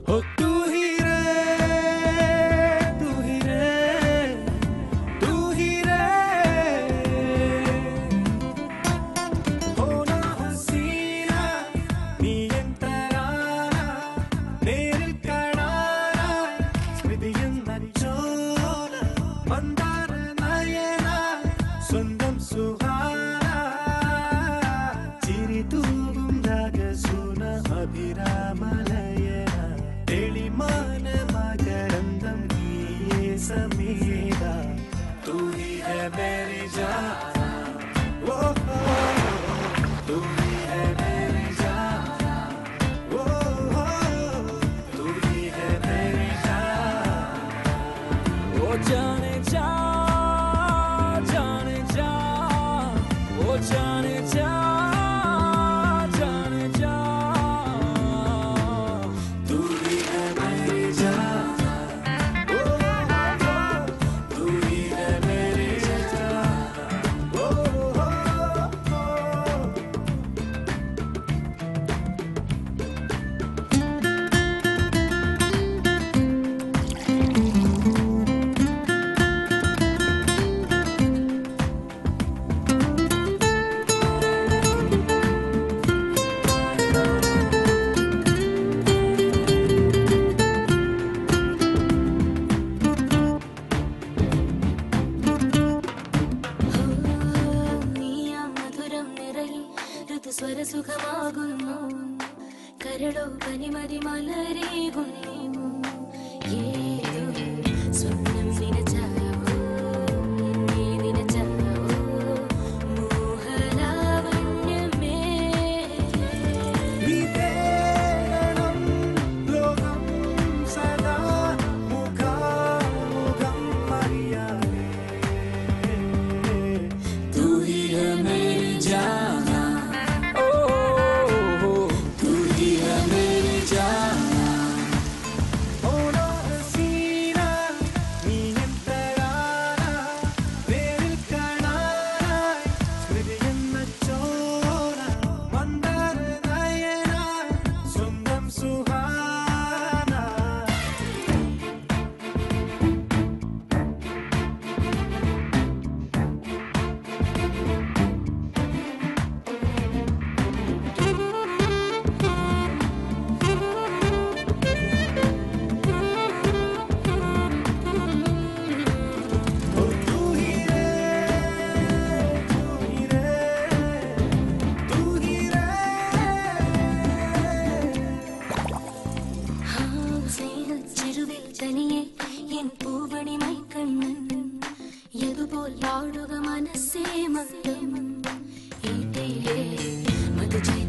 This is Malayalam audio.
ओ तू ही समीरा तू ही है मेरी जान वो तू ही है मेरी जान वो तू ही है मेरी जान वो जाने जा जाने जा वो जाने जा जाने जा तू ही है मेरी जान സ്വര സുഖമാകുന്നു കരളോ പനിമതി മലരേകുന്നു ഏതോ സ്വപ്നം നിനച്ചാവോ നീ നിനച്ചാവോ മോഹലാവണ്യമേ വിതേണം ലോകം സദാ മുഖാമുഖം അറിയാതെ തൂ ഹി ഹൈ മേരി ജാൻ തനിയെ എൻ പൂവണിമൈ കണ്ണൻ യതുപോൽ ആടുക മനസ്സേ മതം മധുചൈ